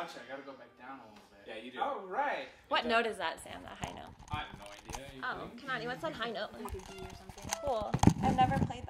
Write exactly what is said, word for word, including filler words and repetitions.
actually, I gotta go back down a little bit. Yeah, you do. Oh, right. What note is that, Sam? That high note? I have no idea. You Oh, think? come on. You went on high note. Like a D or something. Cool. I've never played